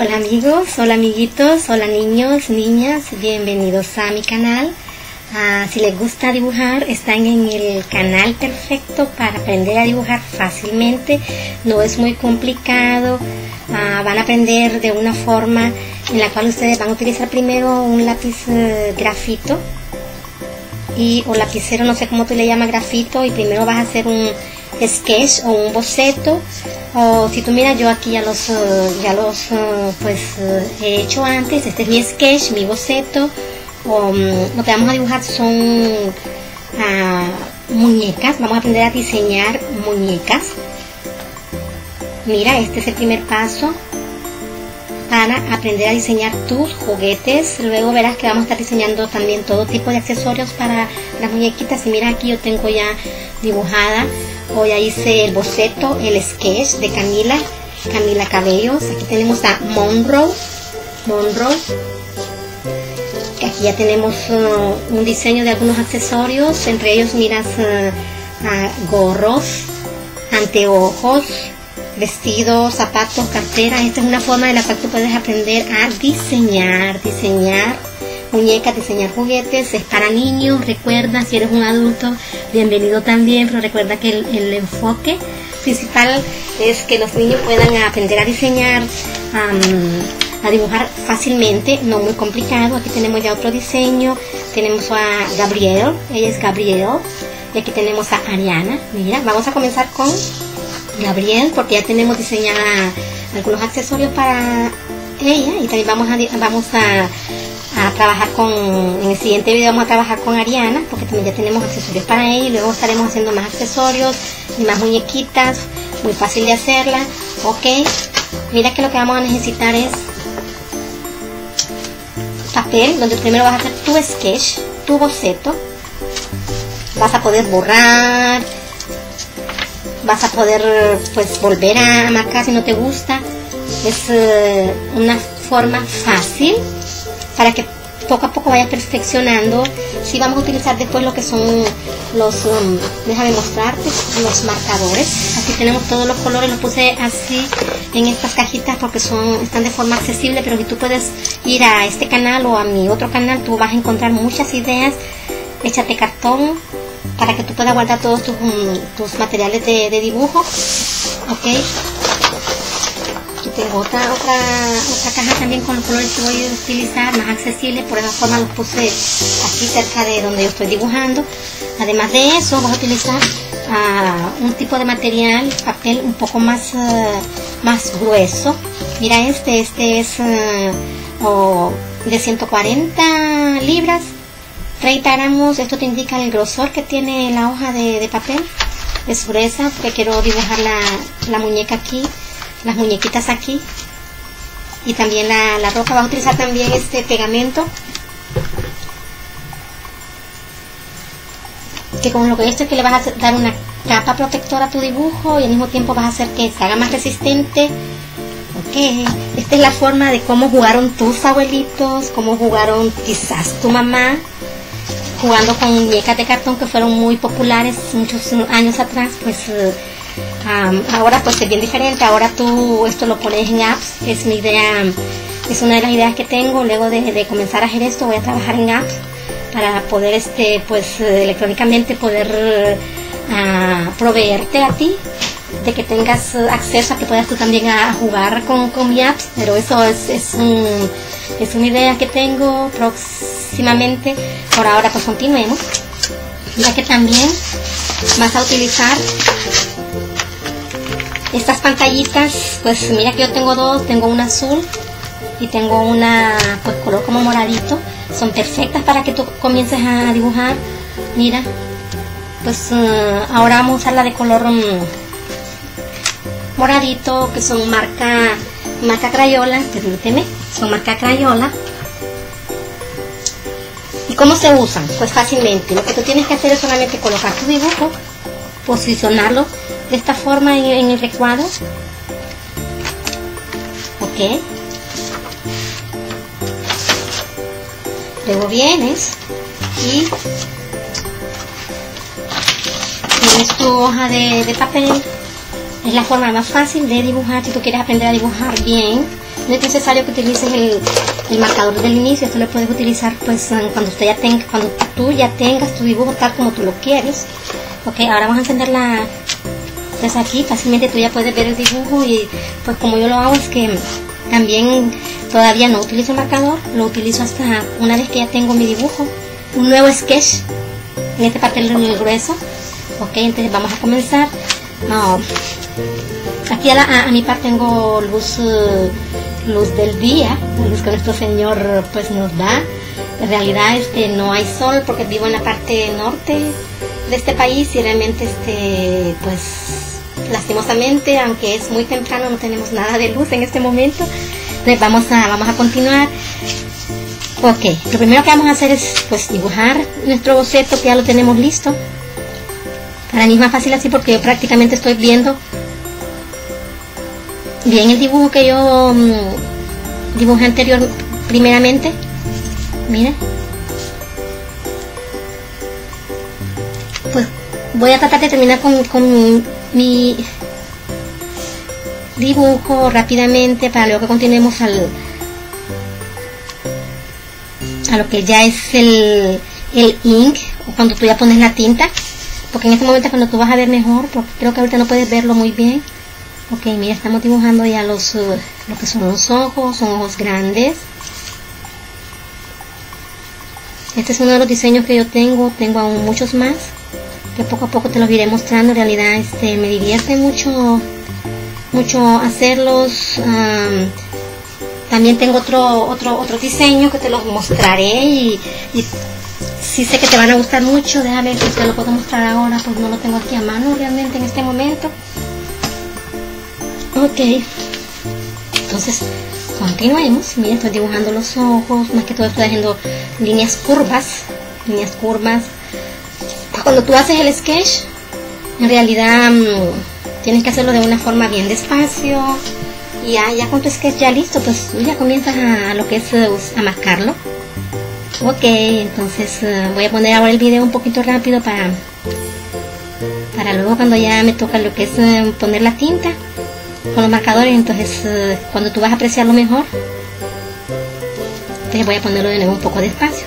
Hola amigos, hola amiguitos, hola niños, niñas, bienvenidos a mi canal. Si les gusta dibujar, están en el canal perfecto para aprender a dibujar fácilmente. No es muy complicado. Van a aprender de una forma en la cual ustedes van a utilizar primero un lápiz grafito o lapicero, no sé cómo tú le llamas, grafito, y primero vas a hacer un sketch o un boceto. O si tú miras, yo aquí ya los he hecho antes. Este es mi sketch, mi boceto. Lo que vamos a dibujar son muñecas. Vamos a aprender a diseñar muñecas. Mira, este es el primer paso para aprender a diseñar tus juguetes. Luego verás que vamos a estar diseñando también todo tipo de accesorios para las muñequitas. Y mira, aquí yo tengo ya dibujada, o ya hice el boceto, el sketch de Camila Cabellos. Aquí tenemos a Monroe. Aquí ya tenemos un diseño de algunos accesorios, entre ellos miras gorros, anteojos, vestidos, zapatos, cartera. Esta es una forma de la cual tú puedes aprender a diseñar muñecas, diseñar juguetes. Es para niños. Recuerda, si eres un adulto, bienvenido también, pero recuerda que el enfoque principal es que los niños puedan aprender a diseñar, a dibujar fácilmente, no muy complicado. Aquí tenemos ya otro diseño. Tenemos a Gabriel, ella es Gabriel, y aquí tenemos a Ariana. Mira, vamos a comenzar con Gabriel porque ya tenemos diseñada algunos accesorios para ella, y también vamos a trabajar en el siguiente video vamos a trabajar con Ariana, porque también ya tenemos accesorios para ella, y luego estaremos haciendo más accesorios y más muñequitas. Muy fácil de hacerla. Ok, mira que lo que vamos a necesitar es papel, donde primero vas a hacer tu sketch, tu boceto. Vas a poder borrar, vas a poder volver a marcar si no te gusta. Es una forma fácil para que poco a poco vayas perfeccionando. Si vamos a utilizar después lo que son los, déjame mostrarte, los marcadores. Aquí tenemos todos los colores, los puse así en estas cajitas porque están de forma accesible, pero si tú puedes ir a este canal o a mi otro canal, tú vas a encontrar muchas ideas. Échate cartón para que tú puedas guardar todos tus materiales de dibujo. Ok, aquí tengo otra caja también con los colores que voy a utilizar, más accesibles. Por esa forma los puse aquí cerca de donde yo estoy dibujando. Además de eso, voy a utilizar un tipo de material, papel un poco más grueso. Mira, este es de 140 libras, 30 gramos. Esto te indica el grosor que tiene la hoja de papel. Es gruesa porque quiero dibujar la muñeca aquí, las muñequitas aquí, y también la ropa. Vas a utilizar también este pegamento, que con lo que esto es que le vas a dar una capa protectora a tu dibujo, y al mismo tiempo vas a hacer que se haga más resistente. Ok, esta es la forma de cómo jugaron tus abuelitos, cómo jugaron quizás tu mamá, jugando con muñecas de cartón que fueron muy populares muchos años atrás. Ahora es bien diferente. Ahora tú esto lo pones en apps. Es mi idea, es una de las ideas que tengo. Luego de comenzar a hacer esto, voy a trabajar en apps para poder electrónicamente poder proveerte a ti, de que tengas acceso a que puedas tú también a jugar con mi apps. Pero eso es una idea que tengo próximamente. Por ahora continuemos. Ya que también vas a utilizar estas pantallitas. Mira que yo tengo dos, tengo una azul y tengo una color como moradito. Son perfectas para que tú comiences a dibujar. Mira, ahora vamos a usar la de color moradito, que son marca Crayola. Permíteme, son marca Crayola. ¿Y cómo se usan? Pues fácilmente. Lo que tú tienes que hacer es solamente colocar tu dibujo, posicionarlo de esta forma en el recuadro. Ok, luego vienes y tienes tu hoja de papel. Es la forma más fácil de dibujar. Si tú quieres aprender a dibujar bien, No es necesario que utilices el marcador del inicio. Esto lo puedes utilizar pues cuando tú ya tengas tu dibujo tal como tú lo quieres. Ok, ahora vamos a encender la... Pues aquí fácilmente tú ya puedes ver el dibujo, y pues como yo lo hago es que también todavía no utilizo el marcador, lo utilizo hasta una vez que ya tengo mi dibujo, un nuevo sketch en este papel grueso. Ok, entonces vamos a comenzar. Aquí a mi par tengo luz del día, la luz que nuestro Señor pues nos da. En realidad no hay sol porque vivo en la parte norte de este país, y realmente pues lastimosamente, aunque es muy temprano, no tenemos nada de luz en este momento. Entonces vamos a continuar. Ok, lo primero que vamos a hacer es pues dibujar nuestro boceto, que ya lo tenemos listo. Para mí es más fácil así porque yo prácticamente estoy viendo bien el dibujo que yo dibujé primeramente. Mira, pues voy a tratar de terminar con mi dibujo rápidamente, para luego que continuemos a lo que ya es el ink, o cuando tú ya pones la tinta, porque en este momento es cuando tú vas a ver mejor, porque creo que ahorita no puedes verlo muy bien. Ok, mira, estamos dibujando ya lo que son los ojos. Son ojos grandes. Este es uno de los diseños que yo tengo aún muchos más, que poco a poco te los iré mostrando. En realidad me divierte mucho hacerlos. También tengo otro diseño que te los mostraré, y sí sé que te van a gustar mucho. Déjame ver si te lo puedo mostrar ahora, pues no lo tengo aquí a mano realmente en este momento. Ok, entonces continuemos. Mira, estoy dibujando los ojos, más que todo estoy haciendo líneas curvas. Cuando tú haces el sketch, en realidad tienes que hacerlo de una forma bien despacio, y ya con tu sketch ya listo, pues tú ya comienzas a lo que es a marcarlo. Ok, entonces voy a poner ahora el video un poquito rápido para luego, cuando ya me toca lo que es poner la tinta con los marcadores, entonces cuando tú vas a apreciarlo mejor, entonces voy a ponerlo de nuevo un poco despacio.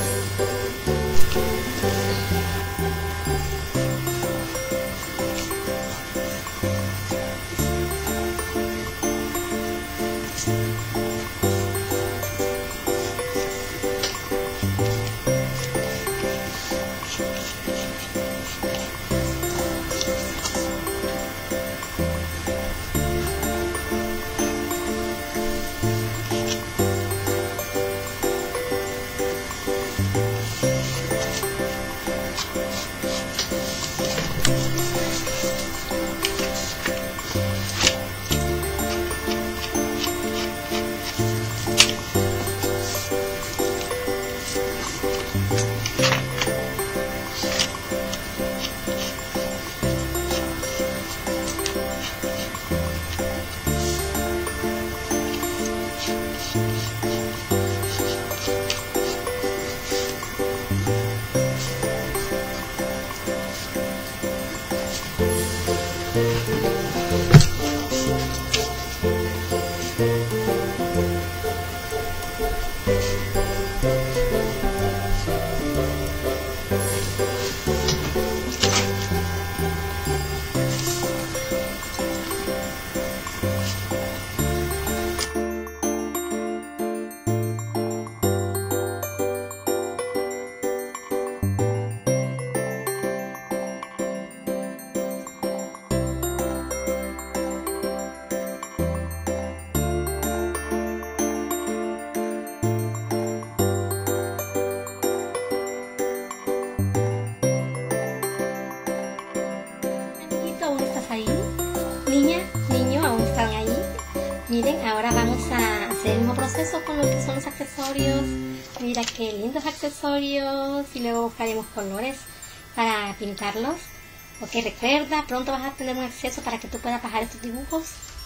Miren, ahora vamos a hacer el mismo proceso con lo que son los accesorios. Mira qué lindos accesorios, y luego buscaremos colores para pintarlos. Ok, recuerda, pronto vas a tener un acceso para que tú puedas bajar estos dibujos.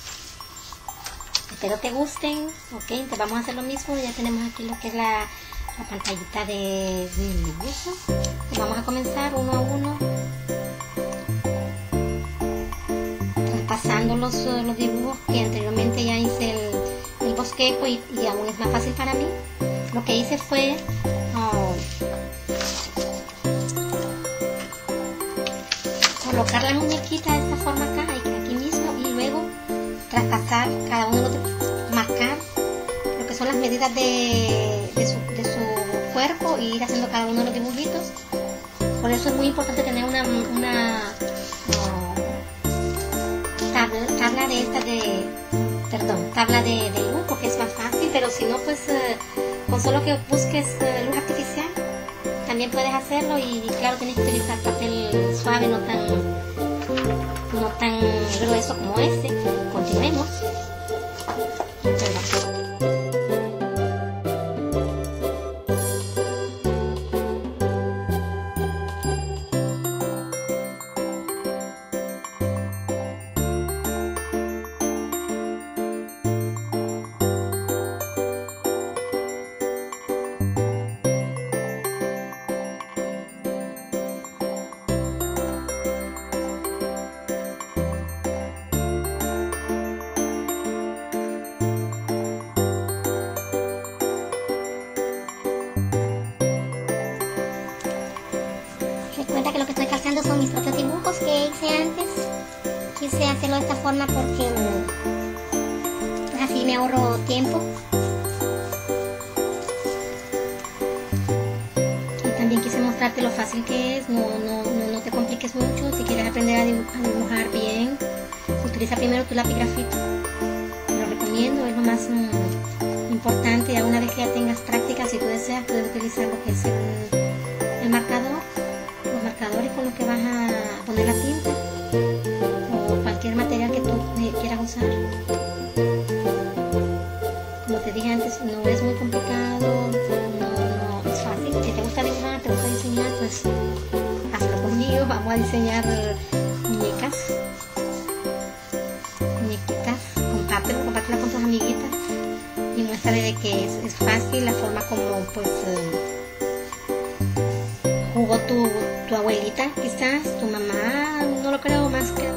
Espero te gusten. Ok, entonces vamos a hacer lo mismo. Ya tenemos aquí lo que es la pantallita del dibujo. Pues vamos a comenzar uno a uno, pasando los dibujos que anteriormente ya hice el bosquejo y aún es más fácil para mí, lo que hice fue colocar la muñequita de esta forma acá, aquí mismo, y luego traspasar cada uno de los, marcar lo que son las medidas de su cuerpo y ir haciendo cada uno de los dibujitos. Por eso es muy importante tener una tabla de luz, porque es más fácil, pero si no, pues con solo que busques luz artificial también puedes hacerlo. Y claro, tienes que utilizar papel suave, no tan grueso como este. Continuemos. Muchas gracias. Recuerda que lo que estoy calcando son mis propios dibujos que hice antes. Quise hacerlo de esta forma porque así me ahorro tiempo. Y también quise mostrarte lo fácil que es. No te compliques mucho. Si quieres aprender a dibujar bien, utiliza primero tu lápiz grafito. Te lo recomiendo, es lo más importante. Y una vez que ya tengas práctica, si tú deseas, puedes utilizar lo que es el marcador. Marcadores con los que vas a poner la tinta o cualquier material que tú quieras usar. Como te dije antes, no es muy complicado, no es fácil. Si te gusta dibujar, te gusta diseñar, pues hazlo conmigo. Vamos a diseñar muñequitas, compártela con tus amiguitas y muéstrale de que es fácil, la forma como pues jugó tu abuelita, quizás, tu mamá, no lo creo más que...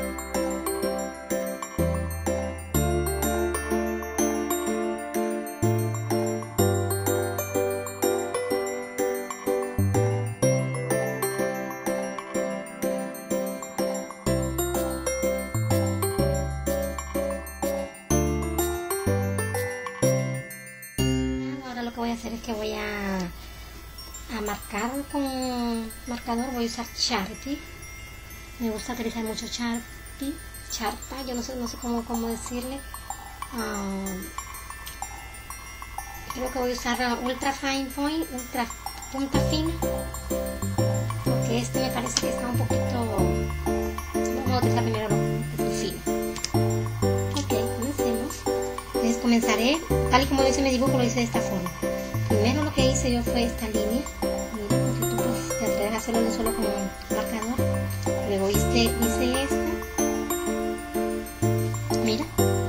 Ahora lo que voy a hacer es que voy a marcar con marcador. Voy a usar Sharpie. Me gusta utilizar mucho Charpa, yo no sé cómo decirle. Creo que voy a usar Ultra Fine Point, ultra punta fina, porque este me parece que está un poquito... Vamos a utilizar primero lo fino. Ok, comencemos. Entonces comenzaré, tal y como hice mi dibujo, lo hice de esta forma. Primero lo que hice yo fue esta línea. Mira, porque tú pues te atreves a hacerlo de solo con un marcador. Luego hice esta. Mira.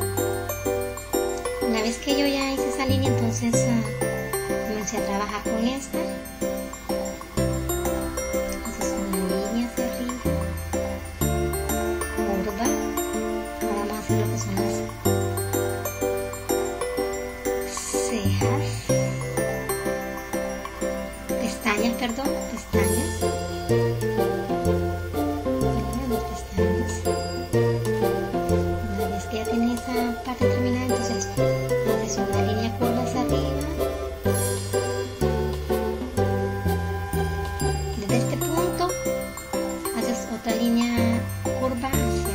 Una vez que yo ya hice esa línea, entonces comencé a trabajar con esta. Haces una línea hacia arriba, curva. Ahora vamos a hacer lo que son las cejas. Pestañas. Las pestañas. Una vez que ya tienes esa parte terminada, entonces haces una línea curva hacia arriba. Desde este punto haces otra línea curva hacia